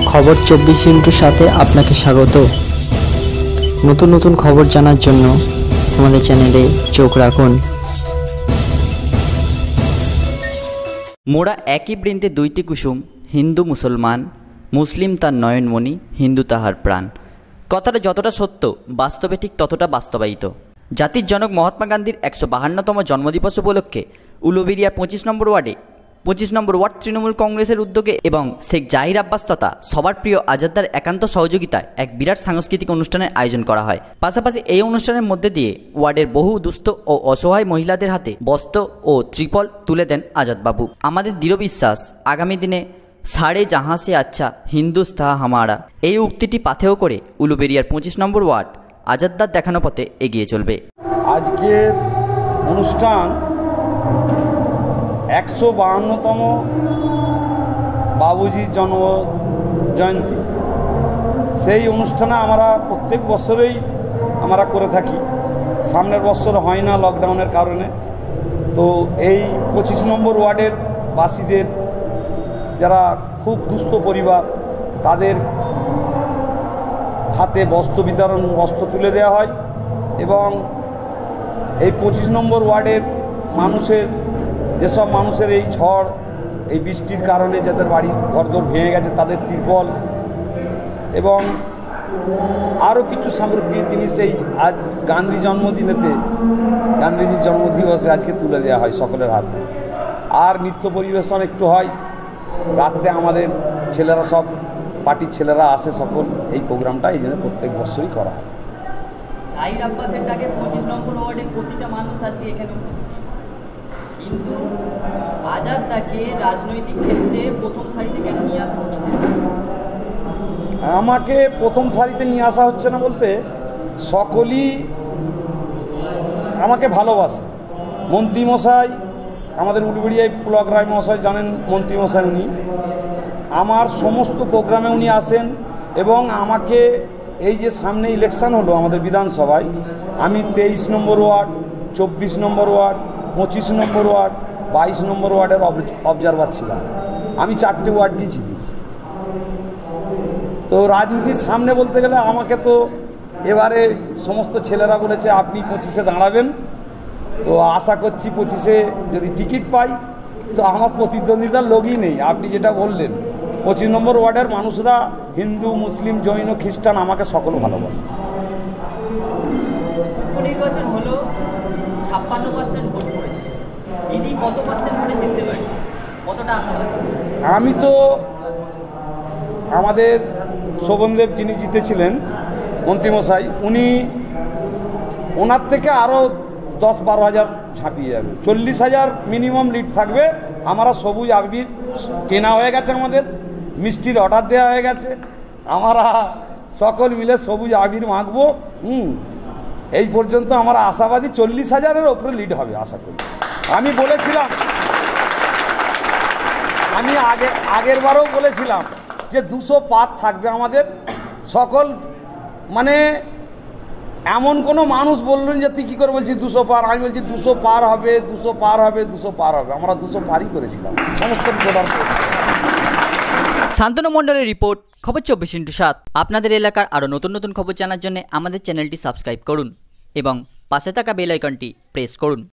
খবর 24 ইন্টুর সাথে আপনাকে স্বাগত। নতুন নতুন খবর জানার জন্য আমাদের চ্যানেলে চোখ রাখুন। মোরা একই বৃন্তে দুইটি কুসুম, হিন্দু মুসলমান, মুসলিম তার নয়নমণি, হিন্দু তাহার প্রাণ। কথাটা যতটা সত্য, বাস্তবে ঠিক ততটা বাস্তবায়িত। জাতির জনক মহাত্মা গান্ধীর 152তম জন্মদিবস উপলক্ষে উলুবেড়িয়ার 25 নম্বর ওয়ার্ড তৃণমূল কংগ্রেসের উদ্যোগে এবং শেখ জাহির আব্বাস তথা সবার প্রিয় আজাদদার একান্ত সহযোগিতায় এক বিরাট সাংস্কৃতিক অনুষ্ঠানের আয়োজন করা হয়। পাশাপাশি এই অনুষ্ঠানের মধ্যে দিয়ে ওয়ার্ডের বহু দুস্থ ও অসহায় মহিলাদের হাতে বস্ত্র ও ত্রিপল তুলে দেন আজাদবাবু। আমাদের দৃঢ় বিশ্বাস, আগামী দিনে সাড়ে জাহাঁ সে আচ্ছা হিন্দুস্তা হামারা এই উক্তিটি পাথেয় করে উলুবেড়িয়ার 25 নম্বর ওয়ার্ড আজাদদার দেখানো পথে এগিয়ে চলবে। আজকের অনুষ্ঠান 152তম বাবুজির জন্ম জয়ন্তী। সেই অনুষ্ঠানে আমরা প্রত্যেক বছরেই আমরা করে থাকি। সামনের বছর হয় না লকডাউনের কারণে। তো এই 25 নম্বর ওয়ার্ডের বাসীদের যারা খুব দুস্থ পরিবার, তাদের হাতে বস্ত্র তুলে দেওয়া হয় এবং এই 25 নম্বর ওয়ার্ডের যেসব মানুষের এই ঝড়, এই বৃষ্টির কারণে যাদের বাড়ি ঘরদোর ভেঙে গেছে তাদের তিরপল এবং আরও কিছু সামগ্রিক জিনিস এই আজ গান্ধীজির জন্মদিবসে আজকে তুলে দেওয়া হয় সকলের হাতে। আর নৃত্য পরিবেশন একটু হয় রাত্রে। আমাদের ছেলেরা, সব পার্টির ছেলেরা আসে সকল। এই প্রোগ্রামটা এই জন্য প্রত্যেক বছরই করা হয়। জাহির আব্বাসের ডাকে 25 নম্বর ওয়ার্ডের প্রতিটা মানুষ আজকে এখানে উপস্থিত, কিন্তু আজাদদাকে রাজনৈতিক ক্ষেত্রে প্রথম সারিতে কেন নিয়ে আসা হচ্ছে? আমাকে প্রথম সারিতে নিয়ে আসা হচ্ছে না বলতে, সকলেই আমাকে ভালোবাসে। মন্ত্রীমশাই, আমাদের উলুবেড়িয়ায় ব্লক রায় মশাই জানেন, মন্ত্রীমশাই উনি আমার সমস্ত প্রোগ্রামে উনি আসেন এবং আমাকে এই যে সামনে ইলেকশন হলো আমাদের বিধানসভায়, আমি 23 নম্বর ওয়ার্ড, 24 নম্বর ওয়ার্ড, 25 নম্বর ওয়ার্ড, 22 নম্বর ওয়ার্ডের অবজারভার ছিলাম। আমি 4টে ওয়ার্ডকেই জিতেছি। তো রাজনীতির সামনে বলতে গেলে আমাকে তো এবারে সমস্ত ছেলেরা বলেছে আপনি 25-এ দাঁড়াবেন। তো আশা করছি 25-এ যদি টিকিট পাই তো আমার প্রতিদ্বন্দ্বিতার লোকই নেই। আপনি যেটা বললেন, 25 নম্বর ওয়ার্ডের মানুষরা হিন্দু, মুসলিম, জৈন, খ্রিস্টান আমাকে সকল ভালোবাসে। উপনির্বাচন হলো 56% ভোট পড়েছে। দিদি কত পার্সেন্ট ভোটে জিততে পারে? কতটা আশা? আমি তো আমাদের শোভনদেব যিনি জিতেছিলেন মন্ত্রীমশাই, ওনার থেকে আরও 10-12 হাজার ছাপিয়ে যাবে। 40,000 মিনিমাম লিড থাকবে। আমরা সবুজ আবির কেনা হয়ে গেছে, আমাদের মিষ্টির অর্ডার দেওয়া হয়ে গেছে। আমরা সকল মিলে সবুজ আবির মাখবো। এই পর্যন্ত আমরা আশাবাদী 40,000-এর ওপরে লিড হবে আশা করি। আমি বলেছিলাম, আমি আগের বারও বলেছিলাম যে 200 পার থাকবে আমাদের সকল। মানে এমন কোনো মানুষ বললেন যে তুই কী করে বলছিস 200 পার? আমি বলছি 200 পার হবে, 200 পার হবে, 200 পার হবে। আমরা 200 পারই করেছিলাম সমস্ত ভোটার। শান্তনু মণ্ডলের রিপোর্ট, খবর 24x7। আপনাদের এলাকার আরও নতুন নতুন খবর জানার জন্য আমাদের চ্যানেলটি সাবস্ক্রাইব করুন এবং পাশে থাকা বেল আইকনটি প্রেস করুন।